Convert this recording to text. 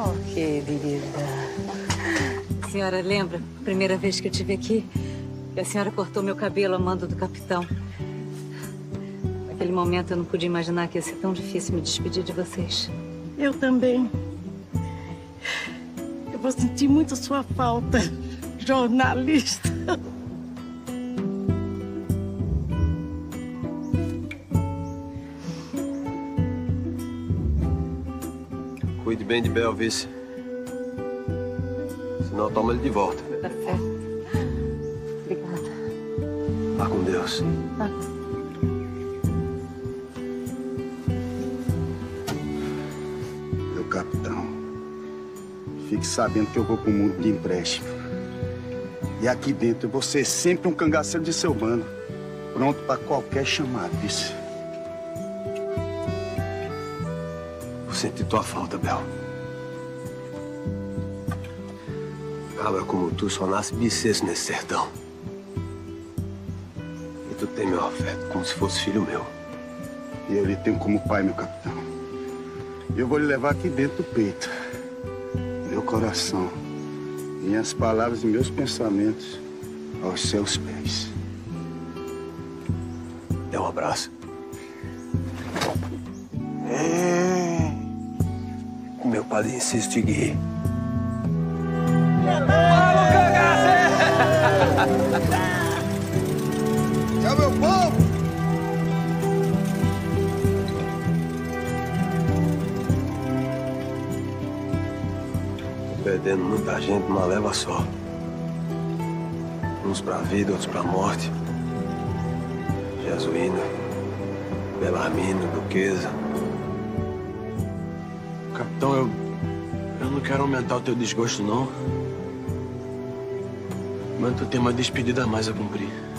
Querida. A senhora lembra, a primeira vez que eu estive aqui, que a senhora cortou meu cabelo a mando do capitão. Naquele momento eu não podia imaginar que ia ser tão difícil me despedir de vocês. Eu também. Eu vou sentir muito sua falta, jornalista. Cuide bem de Bel, vice. Senão toma ele de volta. Tá certo. Obrigada. Vá com Deus. Ah. Meu capitão, fique sabendo que eu vou pro mundo de empréstimo. E aqui dentro eu vou ser sempre um cangaceiro de seu bando, pronto para qualquer chamado, vice. Vou sentir tua falta, Bel. Cabra como tu só nasce biceço nesse sertão. E tu tem meu afeto como se fosse filho meu. E eu lhe tenho como pai, meu capitão. Eu vou lhe levar aqui dentro do peito. Meu coração, minhas palavras e meus pensamentos aos seus pés. Dê um abraço. Meu pai insiste em ir. Vamos, cangaceiro! É o meu povo! Tô perdendo muita gente numa leva só. Uns pra vida, outros pra morte. Jesuína, Belarmino, Duquesa. Capitão, eu não quero aumentar o teu desgosto, não. Mas tu tem uma despedida a mais a cumprir.